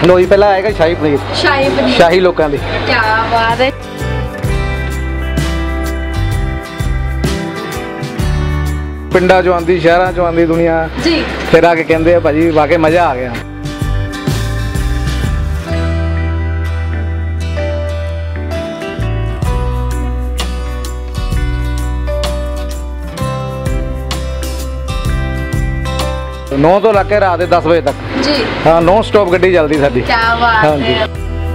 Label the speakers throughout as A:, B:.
A: लो जी पहला आएगा शाही पनीर। शाही लोगों की
B: क्या बात है।
A: पिंडा चो आती, शहर चो आती दुनिया
B: जी,
A: फिर आके कहते भाजी वाकई मजा आ गया। नौ तो लग के रात 10 बजे तक
B: जी।
A: हाँ, नॉन स्टॉप गड्डी चलती साडी।
B: क्या बात
A: हाँ
B: है।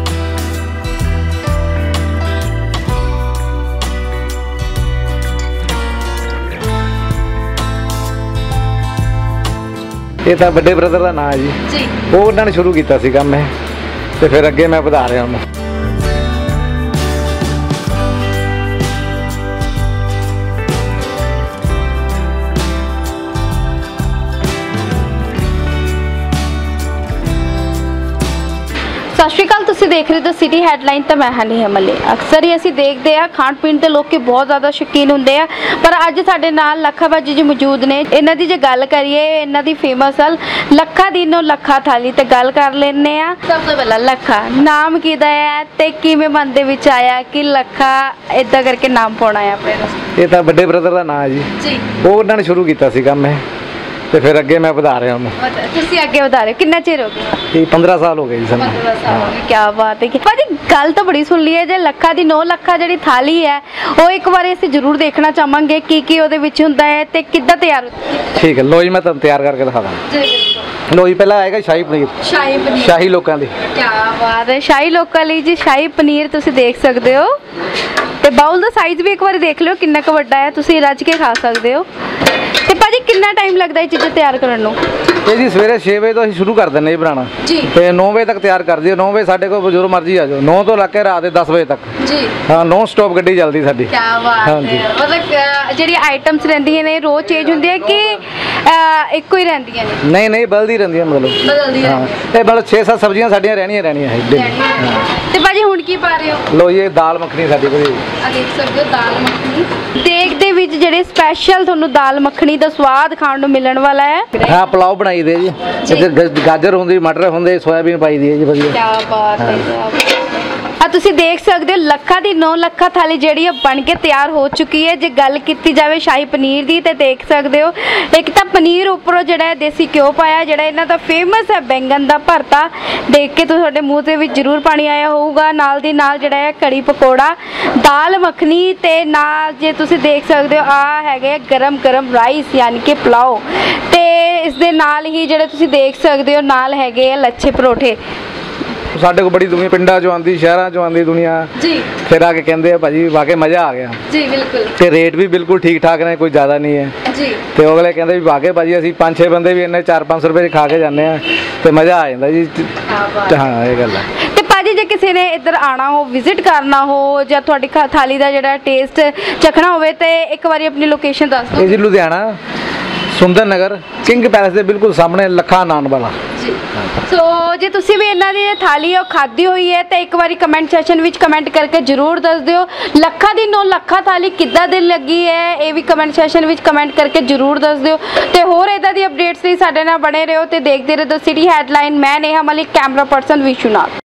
A: ये तो बड़े ब्रदर का नाम है जी, वो उन्होंने शुरू किया सी काम मैं, तो फिर अगे मैं वधा रहा हूँ।
B: सत श्री अकाल, तुसीं देख रहे हो सिटी हैडलाइन। तो मैं हनी हमले। अक्सर ही असीं देखते हैं खाण पीण के लोग बहुत ज़्यादा शौकीन होंगे हैं, पर अज साडे नाल लखा भाजी जी मौजूद ने। इन्हां दी जे गल करिए, इन्हां दी फेमस लखा दिनों लखा थाली ते गल कर लेने आ। सब तो पहला लखा नाम किहदा है ते किवें मन दे विच आया कि लखा इदां करके नाम पाउणा है अपने?
A: ये तो बड़े ब्रदर का नाम है जी, वो उन्होंने शुरू किया सी काम मैं, तो फिर अगे मैं वधा रहा हूँ।
B: तुसीं अगे वधा रहे हो, कितना चिर हो गया?
A: 15 साल हो गए जी सर।
B: 15 साल हो गए। क्या बात है। भाजी गल तो बड़ी सुन ली है, जे लखा दी 9 लखा जी थाली है वो एक बार असीं जरूर देखना चाहांगे की उहदे विच हुंदा है ते किद्दां तैयार होंदी है।
A: ठीक है, लो जी मैं तुहानूं तैयार करके दिखा दा। लो जी पहला आएगा शाही पनीर। शाही लोगों की।
B: क्या बात है। शाही लोगों ਲਈ जी शाही पनीर तुसीं देख सकते हो, ते बाउल दा साइज भी एक बार देख लो कितना क वड्डा है, तुसीं रज के खा सकते हो। ते भाजी कितना टाइम लगता है चीज़ें तैयार करने नूं?
A: ये जी सवेरे 6 बजे तो शुरू कर दें जी बनाना तो 9 बजे तक तैयार कर दिए। 9 बजे साढ़े को जो मर्जी आ जाओ, 9 तो लग के रात 10 बजे तक
B: जी।
A: हाँ, नॉन स्टॉप गड्डी चलती साडी।
B: क्या बात है। मतलब ਜਿਹੜੀ आइटम्स रहंदियां ने रोज चेंज ਹੁੰਦੀ ਹੈ कि ਇੱਕੋ ਹੀ ਰਹਿੰਦੀਆਂ ਨੇ?
A: नहीं नहीं बदलती रहंदियां, मतलब
B: ਬਦਲਦੀ
A: हाँ, ये मतलब 6-7 सब्जियां साडियां रहनियां है डेली।
B: ਤੇ ਭਾਜੀ ਹੁਣ ਕੀ ਪਾ ਰਹੇ ਹੋ?
A: लो ये दाल मखनी साडी कोई
B: ਆ ਦੇਖ ਸਕਦੇ ਹੋ ਦਾਲ ਮੱਖਣੀ। ਦੇਗ ਦੇ ਵਿੱਚ ਜਿਹੜੇ ਸਪੈਸ਼ਲ ਤੁਹਾਨੂੰ ਦਾਲ ਮੱਖਣੀ ਦਾ ਸਵਾਦ ਖਾਣ ਨੂੰ ਮਿਲਣ ਵਾਲਾ ਹੈ।
A: हाँ, पुलाव बनाई दे जी, गाजर होंदी, मटर होंदे, सोयाबीन पाई दी है जी बढ़िया।
B: क्या बात है। आ तुसी देख सकते हो लखा दी 9 लखा थाली ਜਿਹੜੀ बन के तैयार हो चुकी है। जे गल की जाए शाही पनीर दी तो देख सकते हो एक तो पनीर उपरों ਜਿਹੜਾ देसी घ्यो पाया, ਜਿਹੜਾ ਇਹਨਾਂ ਦਾ फेमस है बैंगन का भरता। देख के ਤੁਹਾਡੇ ਮੂੰਹ ਤੇ ਵਿੱਚ ਜ਼ਰੂਰ ਪਾਣੀ ਆਇਆ ਹੋਊਗਾ। ਨਾਲ ਦੀ ਨਾਲ ਜਿਹੜਾ ਹੈ ਕੜੀ ਪਕੌੜਾ, ਦਾਲ ਮੱਖਣੀ ਤੇ ਨਾਲ ਜੇ ਤੁਸੀਂ ਦੇਖ ਸਕਦੇ ਹੋ ਆ ਹੈਗੇ ਗਰਮ ਗਰਮ ਰਾਈਸ ਯਾਨੀ ਕਿ ਪੁਲਾਓ, ਤੇ ਇਸ ਦੇ ਨਾਲ ਹੀ ਜਿਹੜੇ ਤੁਸੀਂ ਦੇਖ ਸਕਦੇ ਹੋ ਨਾਲ ਹੈਗੇ ਲੱਛੇ ਪਰੌਠੇ।
A: साढ़े को बड़ी दुनिया पिंडा चो आती, शहर चो आती दुनिया
B: जी,
A: फिर आके कहते भाजी वाकई मजा आ गया
B: जी। बिल्कुल।
A: ते रेट भी बिल्कुल ठीक ठाक ने, कोई ज़्यादा नहीं है
B: जी।
A: तो अगले कहते भी वाकई भाजी असीं 5-6 बंदे भी इन्ने 400-500 रुपये खा के जाने तो मज़ा आ जाता जी। हाँ, ये गल है।
B: ਤੇ ਭਾਜੀ ਜੇ ਕਿਸੇ ਨੇ ਇੱਧਰ ਆਣਾ ਹੋ, ਵਿਜ਼ਿਟ ਕਰਨਾ ਹੋ ਜਾਂ ਤੁਹਾਡੀ ਥਾਲੀ ਦਾ ਜਿਹੜਾ ਟੇਸਟ ਚਖਣਾ ਹੋਵੇ ਤੇ ਇੱਕ ਵਾਰੀ ਆਪਣੀ ਲੋਕੇਸ਼ਨ ਦੱਸ ਦਿਓ।
A: ਇਹ ਜੀ ਲੁਧਿਆਣਾ ਸੁੰਦਰ ਨਗਰ ਕਿੰਗ ਪੈਲੇਸ ਦੇ ਬਿਲਕੁਲ ਸਾਹਮਣੇ ਲੱਖਾ ਨਾਨ ਵਾਲਾ
B: ਜੀ। ਸੋ ਜੇ ਤੁਸੀਂ ਵੀ ਇਹਨਾਂ ਦੀ ਥਾਲੀ ਉਹ ਖਾਧੀ ਹੋਈ ਹੈ ਤੇ ਇੱਕ ਵਾਰੀ ਕਮੈਂਟ ਸੈਸ਼ਨ ਵਿੱਚ ਕਮੈਂਟ ਕਰਕੇ ਜਰੂਰ ਦੱਸ ਦਿਓ ਲੱਖਾ ਦੀ 9 ਲੱਖਾ ਥਾਲੀ ਕਿੱਦਾਂ ਦੀ ਲੱਗੀ ਹੈ, ਇਹ ਵੀ ਕਮੈਂਟ ਸੈਸ਼ਨ ਵਿੱਚ ਕਮੈਂਟ ਕਰਕੇ ਜਰੂਰ ਦੱਸ ਦਿਓ। ਤੇ ਹੋਰ ਇਦਾਂ ਦੀ ਅਪਡੇਟਸ ਲਈ ਸਾਡੇ ਨਾਲ ਬਣੇ ਰਹੋ ਤੇ ਦੇਖਦੇ ਰਹੋ ਸਿਟੀ ਹੈਡਲਾਈਨ। ਮੈਂ ਨੇਹਾ ਮਲਿਕ, ਕੈਮਰਾ ਪਰਸਨ ਵਿਸ਼ੂ ਨਾਲ।